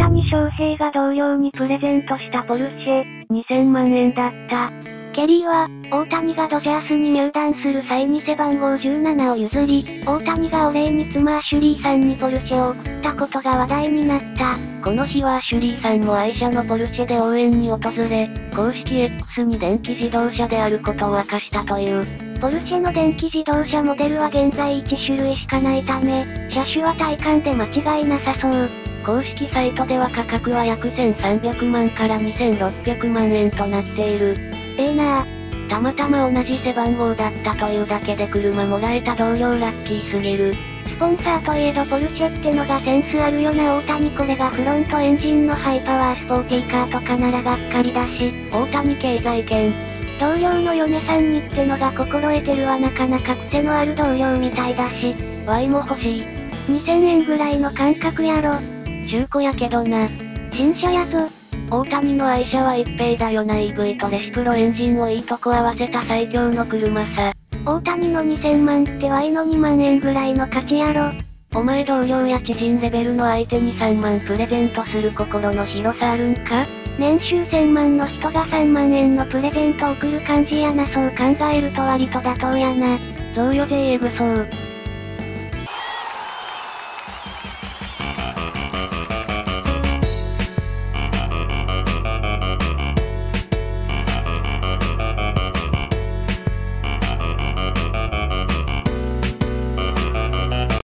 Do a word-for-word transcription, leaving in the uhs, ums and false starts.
谷翔平が同僚にプレゼントしたポルシェ、にせんまんえんだった。ケリーは、大谷がドジャースに入団する際に背番号じゅうななを譲り、大谷がお礼に妻アシュリーさんにポルシェを送ったことが話題になった。 この日はアシュリーさんも愛車のポルシェで応援に訪れ、公式 X に電気自動車であることを明かしたという。 ポルシェの電気自動車モデルは現在いち種類しかないため、車種は体感で間違いなさそう。 公式サイトでは価格は約せんさんびゃくまんからにせんろっぴゃくまんえんとなっている。 ええなぁ。 たまたま同じ背番号だったというだけで車もらえた同僚ラッキーすぎる。 スポンサーといえどポルシェってのがセンスあるよな。大谷これがフロントエンジンのハイパワースポーティーカーとかならがっかりだし、 大谷経済圏。 同僚の嫁さんにってのが心得てるわ。なかなか癖のある同僚みたいだし、 ワイも欲しい。 にせんえんぐらいの感覚やろ。 中古やけどな。 新車やぞ。 大谷の愛車は一平だよな。 イーブイ とレシプロエンジンをいいとこ合わせた最強の車さ。 大谷のにせんまんってワイのにまんえんぐらいの価値やろ。 お前同僚や知人レベルの相手にさんまんプレゼントする心の広さあるんか？ 年収せんまんの人がさんまんえんのプレゼント送る感じやな。そう考えると割と妥当やな。 そうよ ジェイ エグそう。